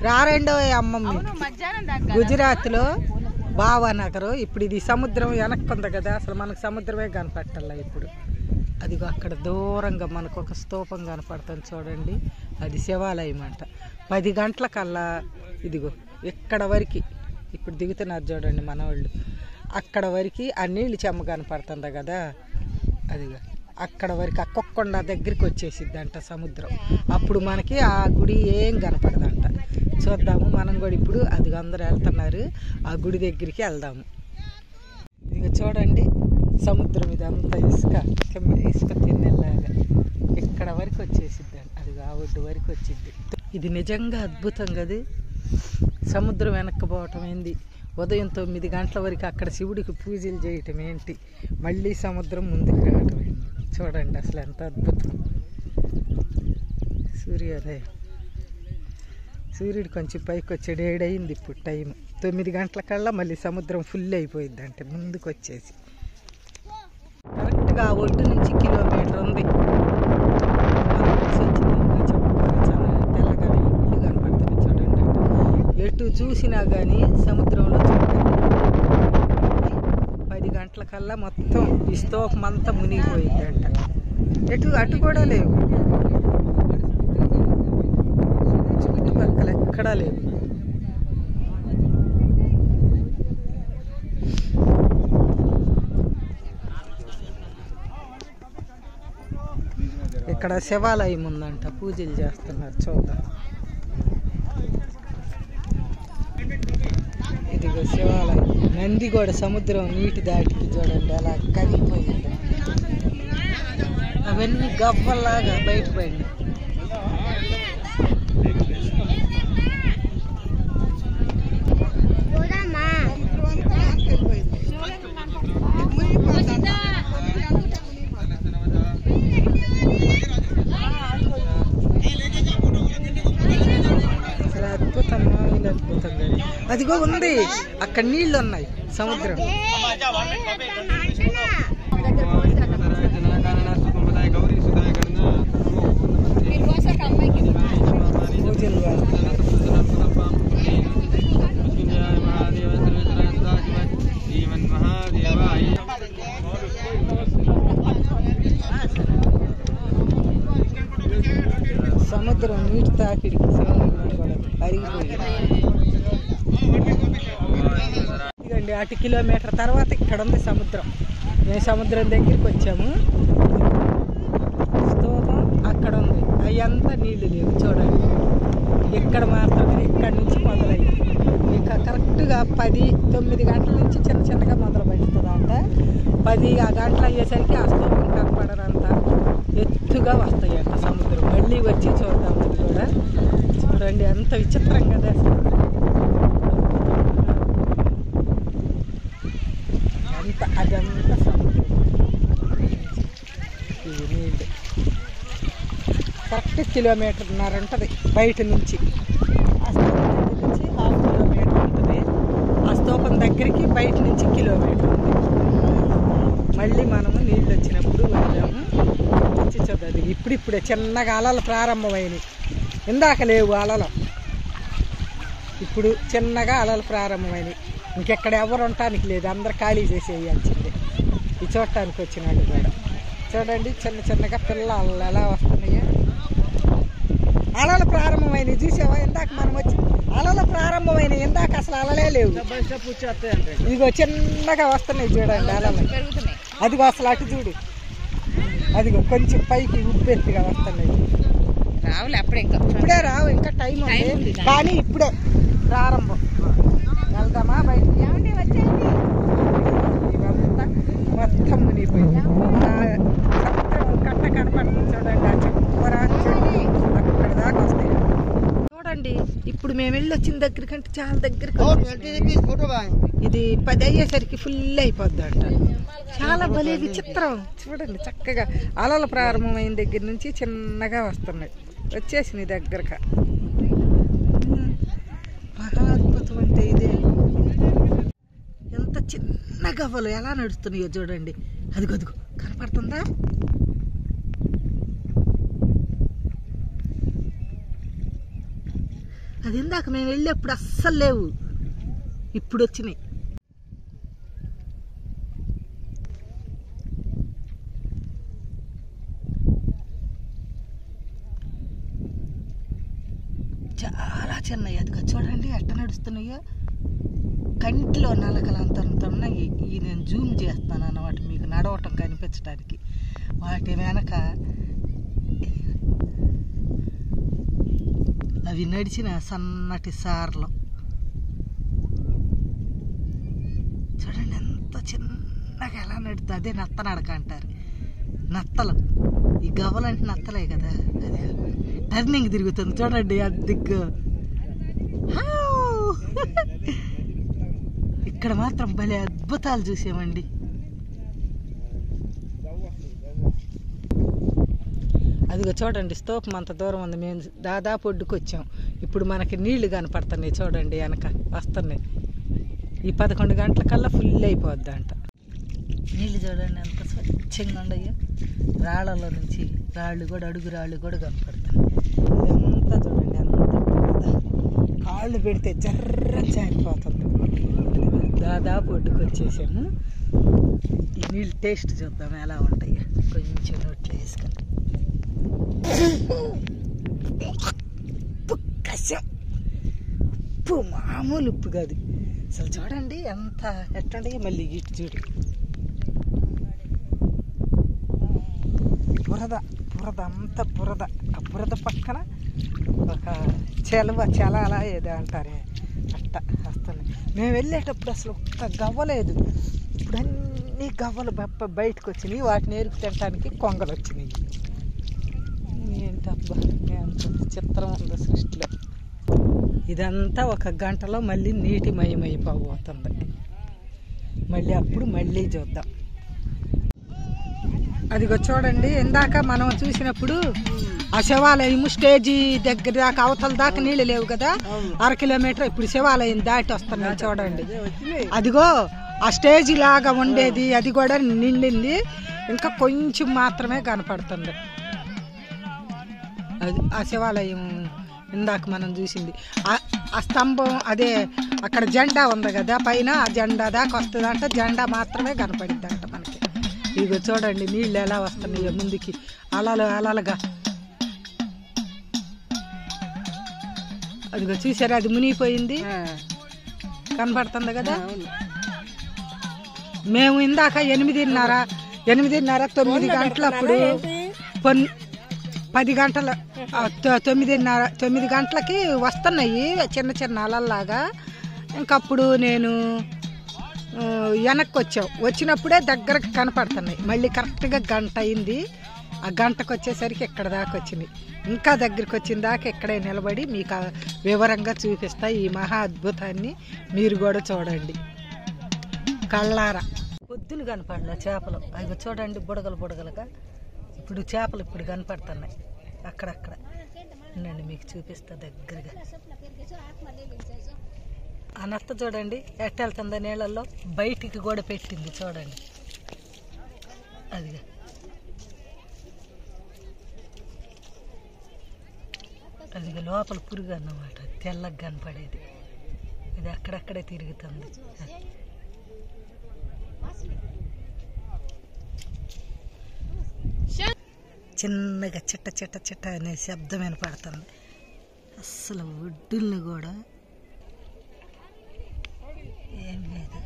రారెండో అమ్మమ్మ గుజరాత్లో భావానగర్. ఇప్పుడు ఇది సముద్రం వెనక్కుంది కదా, అసలు మనకు సముద్రమే కనపట్టాల ఇప్పుడు. అదిగో అక్కడ దూరంగా మనకు ఒక స్తూపం కనపడుతుంది చూడండి, అది శివాలయం అంట. 10 గంటలకల్లా ఇదిగో ఇక్కడ వరకు ఇప్పుడు దిగుతున్నారు చూడండి మన వాళ్ళు. అక్కడ వరకు ఆ నీళ్ళు చెమ్మ కనపడుతుంది కదా, అదిగో అక్కడ వరకు ఆ కొక్కొండ దగ్గరికి వచ్చేసిద్దంట సముద్రం. అప్పుడు మనకి ఆ గుడి ఏం కనపడదంట. చూద్దాము మనం కూడా ఇప్పుడు. అది అందరూ వెళ్తున్నారు, ఆ గుడి దగ్గరికి వెళ్దాము. ఇక చూడండి సముద్రం ఇదంతా ఇసుక ఇసుక తిన్నెలాగా ఇక్కడ వరకు వచ్చేసిద్దండి. అది ఆ ఒడ్డు వరకు వచ్చిద్ది. ఇది నిజంగా అద్భుతం కదా. సముద్రం వెనక్కపోవటం ఏంది, ఉదయం 9 గంటల వరకు అక్కడ శివుడికి పూజలు చేయటం ఏంటి, మళ్ళీ సముద్రం ముందుకు రావటం ఏంటి. చూడండి అసలు ఎంత అద్భుతం. సూర్యోదయం, సూర్యుడు కొంచెం పైకి వచ్చాడు. 7 అయింది ఇప్పుడు టైం. 9 గంటలకల్లా మళ్ళీ సముద్రం ఫుల్ అయిపోయింది అంటే ముందుకు వచ్చేసి. కరెక్ట్గా ఆ ఒడ్డు నుంచి కిలోమీటర్ ఉంది. చాలా తెల్లగా ఇల్లు కనపడుతుంది చూడండి. ఎటు చూసినా కానీ సముద్రంలో 10 గంటలకల్లా మొత్తం ఈ స్తూపం అంతా మునిగిపోయిందంట. అటు కూడా లేవు, చుట్టుపక్కల ఎక్కడా లేవు. ఇక్కడ శివాలయం ఉందంట, పూజలు చేస్తున్నారు చూద్దాం. ఇదిగో శివాలయం. నంది కూడా సముద్రం నీటి దాటికి చూడండి అలా కరిగిపోయింది. అవన్నీ గవ్వల్లాగా బయటపడింది. అదిగో ఉంది అక్కడ నీళ్ళు ఉన్నాయి సముద్రం. సముద్రం నీటి తాకిడికి అరిగిపోయింది. ఇదండి 8 కిలోమీటర్ తర్వాత ఇక్కడ ఉంది సముద్రం. మేము సముద్రం దగ్గరికి వచ్చాము. స్తూపం అక్కడ ఉంది, అయ్యంతా నీళ్లు లేవు చూడండి. ఇక్కడ మాత్రమే ఇక్కడ నుంచి మొదలయ్యి ఇక కరెక్ట్గా 9 గంటల నుంచి చిన్న చిన్నగా మొదలు పెడుతుందంట. 10 గంటలు అయ్యేసరికి ఆ స్తూపం కనపడనంత ఎత్తుగా వస్తాయంట సముద్రం. మళ్ళీ వచ్చి చూద్దాం. అది కూడా చూడండి ఎంత విచిత్రం కదా. అదంతా సముద్రం. ఇది నీళ్ళు కరెక్ట్ 1.5 కిలోమీటర్ ఉంటుంది బయట నుంచి. ఆ స్తూపం నుంచి 1/2 కిలోమీటర్ ఉంటుంది. ఆ స్తూపం దగ్గరికి బయట నుంచి 1 కిలోమీటర్ ఉంది. మళ్ళీ మనము నీళ్ళు వచ్చినప్పుడు వెళ్ళాము. వచ్చి చూద్దాం. ఇప్పుడిప్పుడే చిన్నగా అలలు ప్రారంభమైనవి. ఇందాక లేవు అలలు, ఇప్పుడు చిన్నగా అలలు ప్రారంభమైనవి. ఇంకెక్కడ ఎవరు ఉండటానికి లేదు, అందరు ఖాళీ చేసేయాల్సిందే. ఈ చూడటానికి వచ్చిన వాళ్ళు కూడా చూడండి చిన్న చిన్నగా పిల్లలు ఎలా వస్తున్నాయో. అలలు ప్రారంభమైనవి చూసావా? ఇందాక మనం వచ్చి అలలు ప్రారంభమైనవి. ఇందాక అసలు అలలే లేవు. ఇదిగో చిన్నగా వస్తున్నాయి చూడండి అలలు. అదిగో అసలు అటు చూడు, అదిగో కొంచెం పైకి ఉబ్బెత్తుగా వస్తున్నాయి. రావులే అప్పుడే, ఇప్పుడే రావు, ఇంకా టైం ఉంది. కానీ ఇప్పుడే ప్రారంభం. వెళ్దామా బయట? ఇవంతా మొత్తం మునిగిపోయింది. సముద్రం కట్ట కనపడుతుంది చూడండి. ఆ చెప్పురా అక్కడ దాకా వస్తాయి చూడండి. ఇప్పుడు మేము వెళ్ళి వచ్చిన దగ్గర కంటే చాలా దగ్గరికి ఇది 10 అయ్యేసరికి ఫుల్ అయిపోద్ది అంట. చాలా భలే విచిత్రం చూడండి. చక్కగా అలలు ప్రారంభమైన దగ్గర నుంచి చిన్నగా వస్తున్నాయి, వచ్చేసినాయి దగ్గరగా. మహా అద్భుతం అంటే ఇదే. ఎంత చిన్న గవ్వలు ఎలా నడుస్తున్నాయో చూడండి. అదిగో అదిగో కనపడుతుందా? అది ఇందాక మేము వెళ్ళేప్పుడు అస్సలు లేవు, ఇప్పుడు వచ్చినాయి. చాలా చిన్నవి, అదిగా చూడండి ఎట్ట నడుస్తున్నాయో, కంటిలో నలకలంత ఉన్నాయి. ఈ నేను జూమ్ చేస్తాను అన్నమాట మీకు నడవటం కనిపించడానికి. వాటి వెనక అవి నడిచిన సన్నటి సార్లు చూడండి ఎంత చిన్నగా ఎలా నడుతుంది. అదే నత్త నడక అంటారు. నత్తలు, ఈ గవ్వలంటే నత్తలే కదా. అదే టర్నింగ్ తిరుగుతుంది చూడండి అది దిగ్గు. ఇక్కడ మాత్రం భలే అద్భుతాలు చూసామండి. అదిగో చూడండి స్తూపం అంత దూరం ఉంది. మేము దాదాపు ఒడ్డుకు వచ్చాం. ఇప్పుడు మనకి నీళ్లు కనపడుతున్నాయి చూడండి, వెనక వస్తున్నాయి. ఈ 11 గంటలకల్లా ఫుల్ అయిపోద్ది అంట. నీళ్ళు చూడండి ఎంత స్వచ్ఛంగా ఉండయో. రాళ్ళలో నుంచి రాళ్ళు కూడా, అడుగు రాళ్ళు కూడా కనపడుతున్నాయి. ఇదంతా చూడండి అంత కాళ్ళు పెడితే జర్ర జారిపోతుంది. దాదాపు ఒడ్డుకు వచ్చేసాము. ఈ నీళ్ళు టేస్ట్ చూద్దాం ఎలా ఉంటాయి. కొంచెం నోట్లో వేసుకొని ఉప్పు మామూలు ఉప్పు కాదు అసలు. చూడండి ఎంత ఎట్టండి. మళ్ళీ ఇటు చూడు, బురద బురద అంత బురద. ఆ బురద పక్కన ఒక చెల అలా ఏదో అంటారే అట్ట వస్తుంది. మేము వెళ్ళేటప్పుడు అసలు ఒక్క గవ్వలేదు. ఇప్పుడు అన్ని గవ్వలు బయటకు వచ్చినాయి. వాటిని ఏరుకు తినడానికి కొంగలు వచ్చినాయి. ఏంటబ్బా ఎంత చిత్రం ఉందో సృష్టిలో. ఇదంతా ఒక గంటలో మళ్ళీ నీటిమయమైపోతుంది. మళ్ళీ అప్పుడు మళ్ళీ చూద్దాం. అదిగో చూడండి, ఇందాక మనం చూసినప్పుడు ఆ శివాలయం స్టేజీ దగ్గర దాకా, అవతల దాకా నీళ్ళు లేవు కదా, 1/2 కిలోమీటర్. ఇప్పుడు శివాలయం దాటి వస్తున్నాం చూడండి. అదిగో ఆ స్టేజీ లాగా ఉండేది అది కూడా నిండింది. ఇంకా కొంచెం మాత్రమే కనపడుతుంది. అది ఆ శివాలయం ఇందాక మనం చూసింది. ఆ స్తంభం అదే అక్కడ జెండా ఉంది కదా పైన, ఆ జెండా దాకా వస్తుందంట. జెండా మాత్రమే కనపడిద్ది అంట మనకి. ఇదిగో చూడండి నీళ్ళు ఎలా వస్తున్నాయో ముందుకి, అలలు అలలుగా. అదిగో చూసారా, అది మునిగిపోయింది కనపడుతుంది కదా. మేము ఇందాక 8:30 9 గంటలప్పుడు 10 గంటల 9 గంటలకి వస్తున్నాయి చిన్న చిన్న అలల్లాగా. ఇంకప్పుడు నేను వెనక్కి వచ్చినప్పుడే దగ్గరకు కనపడుతున్నాయి. మళ్ళీ కరెక్ట్గా గంట అయింది. ఆ గంటకు వచ్చేసరికి ఇక్కడ దాకా వచ్చినాయి. ఇంకా దగ్గరికి వచ్చిన దాకా ఇక్కడే నిలబడి మీకు వివరంగా చూపిస్తా. ఈ మహా అద్భుతాన్ని మీరు కూడా చూడండి కళ్ళారా. పొద్దున కనపడలే చేపలు, అవి చూడండి బుడగలు బుడగలుగా. ఇప్పుడు చేపలు ఇప్పుడు కనపడుతున్నాయి అక్కడక్కడ. ఉండండి మీకు చూపిస్తా దగ్గరగా. ఆ నత్త చూడండి ఎట్ట వెళ్తుందో నీళ్ళల్లో, బయటికి కూడా పెట్టింది చూడండి. అదిగా అదిగా లోపల పురుగు అన్నమాట, తెల్లగా కనపడేది. ఇది అక్కడక్కడే తిరుగుతుంది. చిన్నగా చిట్ట చిట్ట చిట్ట అనే శబ్దం వినపడుతుంది. అస్సలు ఒడ్డుల్ని కూడా ఏం లేదు.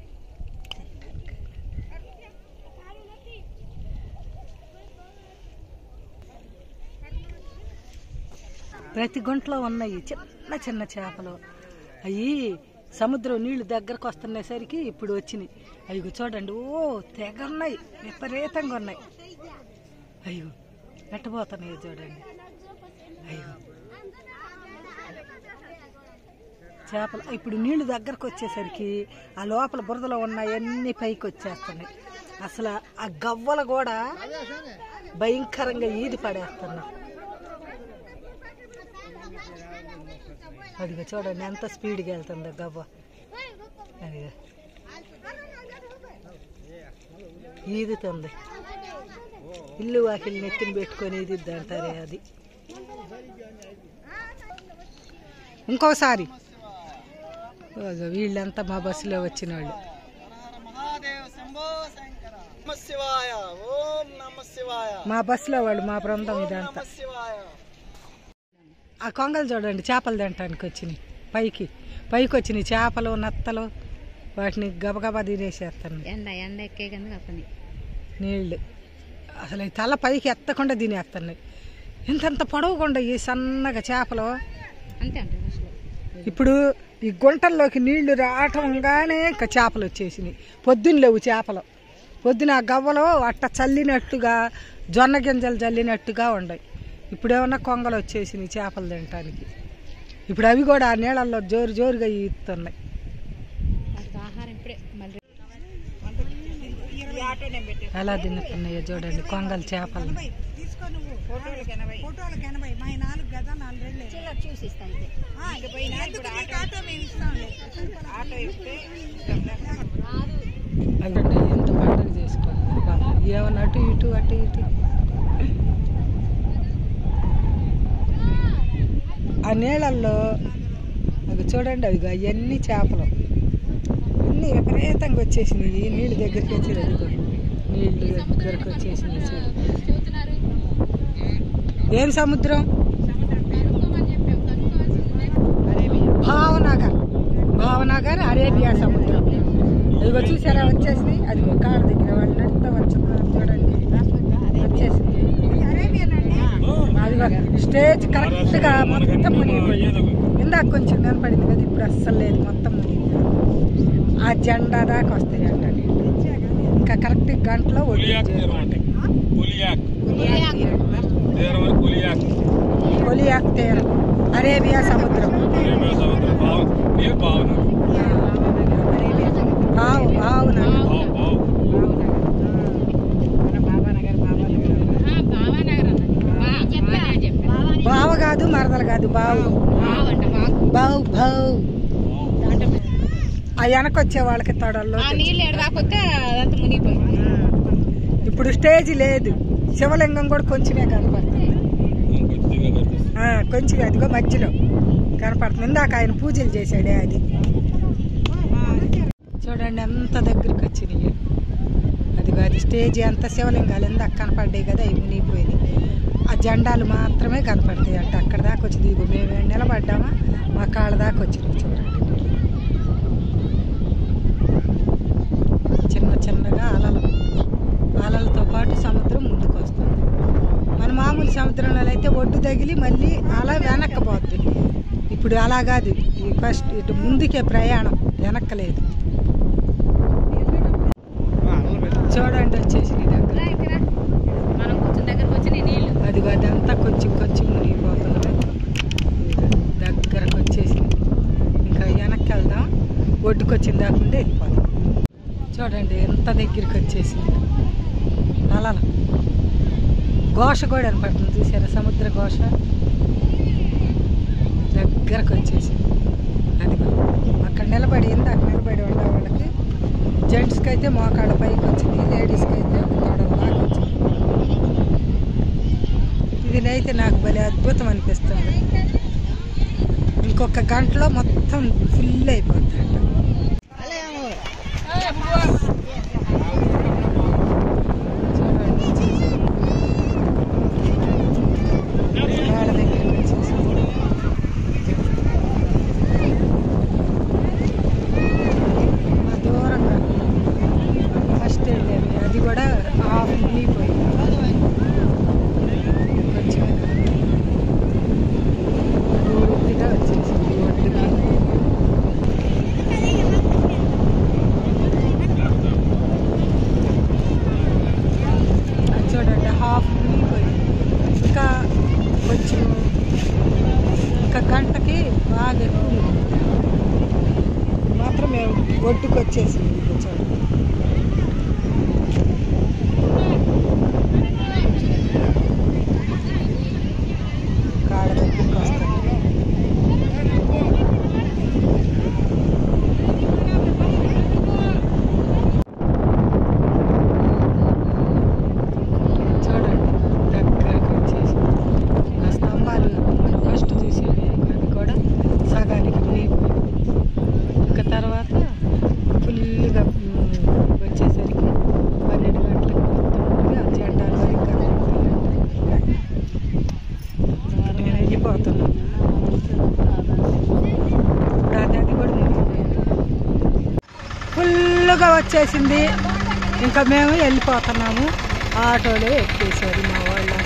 ప్రతి గుంటలో ఉన్నాయి చిన్న చిన్న చేపలు. అవి సముద్రం నీళ్లు దగ్గరకు వస్తున్నసరికి ఇప్పుడు వచ్చినాయి. అవి చూడండి ఓ తెగన్నాయి, విపరీతంగా ఉన్నాయి. అయ్యో పెట్టబోతున్నాయి చూడండి. అయ్యో చేపలు ఇప్పుడు నీళ్లు దగ్గరకు వచ్చేసరికి ఆ లోపల బురదలో ఉన్నాయన్నీ పైకి వచ్చేస్తున్నాయి. అసలు ఆ గవ్వలు కూడా భయంకరంగా ఈది పడేస్తున్నాయి. అదిగా చూడండి ఎంత స్పీడ్గా వెళ్తుందో గవ్వ. అదిగా ఈదుతుంది. ఇల్లు వాకిల్ని ఎత్తిని పెట్టుకొని ఈదిద్ది అంటారే అది. ఇంకోసారి వీళ్ళంతా మా బస్సులో వచ్చిన వాళ్ళు. మా బస్సులో వాళ్ళు, మా బృందం ఇదంతా. ఆ కొంగలు చూడండి, చేపలు తినటానికి వచ్చినాయి. పైకి వచ్చినాయి చేపలు, నత్తలు. వాటిని గబగబా తినేసేస్తాను. ఎండ ఎక్కే నీళ్ళు అసలు తల పైకి ఎత్తకుండా తినేస్తున్నాయి. ఇంతంత పొడవుకుండా ఈ సన్నగా చేపలు. ఇప్పుడు ఈ గుంటల్లోకి నీళ్లు రావటంగానే ఇంకా చేపలు వచ్చేసినాయి. పొద్దున్న లేవు చేపలు. పొద్దున ఆ గవ్వలో అట్ట చల్లినట్టుగా, జొన్న గింజలు చల్లినట్టుగా ఉన్నాయి. ఇప్పుడు ఏమన్నా కొంగలు వచ్చేసినాయి చేపలు తినటానికి. ఇప్పుడు అవి కూడా ఆ నీళ్ళల్లో జోరుగా ఈస్తున్నాయి. ఎలా తింటున్నాయో చూడండి కొంగలు చేపలు. అవి ఎంత పండుగ చేసుకోండి. ఏమన్నా అటు ఇటు. ఆ నీళ్ళల్లో అవి చూడండి, అవి అవన్నీ చేపలు అన్నీ విపరీతంగా వచ్చేసినాయి. నీళ్ళు దగ్గరికి వచ్చేది, నీళ్ళు దగ్గరకు వచ్చేసినాయి. ఏం సముద్రం? భావనగర్ అరేబియా సముద్రం. ఇదిగో చూసారా వచ్చేసినాయి. అదిగో కాళ్ళ దగ్గర వాళ్ళు నడుస్తూ వచ్చున్నారు చూడండి, వచ్చేసింది. అదిగో స్టేజ్ కరెక్ట్గా మొత్తం మునిగిపోయింది. ఇందాక కొంచెం కనపడింది కదా, ఇప్పుడు అస్సలు లేదు, మొత్తం మునిగింది. ఆ జెండా దాకా వస్తాయి అంట. ఇంకా కరెక్ట్ గంటలో కొలియాక్ తీరం, అరేబియా సముద్రం. బావ కాదు, మరదలు కాదు, బావు. ఆ వెనకొచ్చే వాళ్ళకి తొడల్లో. ఇప్పుడు స్టేజ్ లేదు, శివలింగం కూడా కొంచెమే కనపడుతుంది. కొంచెం అదిగో మధ్యలో కనపడుతుంది. ఇందాక ఆయన పూజలు చేశాడే అది. చూడండి ఎంత దగ్గరికి వచ్చినాయి. అదిగో అది స్టేజ్ అంతా శివలింగాలు ఇందాక కనపడ్డాయి కదా, అవి మునిగిపోయినాయి. ఆ జెండాలు మాత్రమే కనపడతాయి అంట. అక్కడ దాకా వచ్చింది. ఇగో మేము నిలబడ్డామా, మా కాళ్ళ దాకా వచ్చినాయి చూడండి. చిన్నగా అలలతో పాటు సముద్రం ముందుకు వస్తుంది. మన మామూలు సముద్రంలో అయితే ఒడ్డు తగిలి మళ్ళీ అలా వెనక్కపోద్ది. ఇప్పుడు అలా కాదు, ఈ ఫస్ట్ ఇటు ముందుకే ప్రయాణం, వెనక్కలేదు. చూడండి వచ్చేసి అదిగో అదంతా కొంచెం మునిగిపోతుంది. దగ్గరకు వచ్చేసి ఇంకా వెనక్కి వెళ్దాం, ఒడ్డుకు వచ్చిన దాకుండా వెళ్ళిపోదాం. చూడండి ఎంత దగ్గరికి వచ్చేసింది. అలా ఘోష కూడా కనపడుతుంది, చూసారా సముద్ర ఘోష. దగ్గరకు వచ్చేసింది. అదిగో అక్కడ నిలబడి నిలబడి ఉండే వాళ్ళకి, జెంట్స్కి అయితే మోకాళ్ళ పైకి వచ్చింది, లేడీస్కి అయితే తొడల దాకా వచ్చింది. ఇదినైతే నాకు భలే అద్భుతం అనిపిస్తుంది. ఇంకొక గంటలో మొత్తం ఫుల్ అయిపోతుంది అంట. ఫుల్గా వచ్చేసింది. ఇంకా మేము వెళ్ళిపోతున్నాము. ఆటోలో ఎక్కేసారు మా వాళ్ళు.